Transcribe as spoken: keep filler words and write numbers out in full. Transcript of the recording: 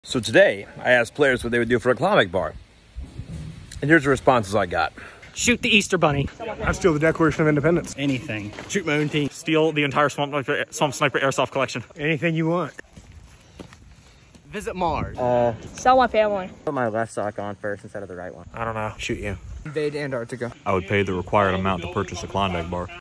So today, I asked players what they would do for a Klondike bar. And here's the responses I got. Shoot the Easter Bunny. I'd steal the Declaration of Independence. Anything. Shoot my own team. Steal the entire Swamp Sniper, Swamp Sniper Airsoft collection. Anything you want. Visit Mars. Uh, Sell my family. put my left sock on first instead of the right one. I don't know. Shoot you. Invade Antarctica. I would pay the required amount to purchase a Klondike bar.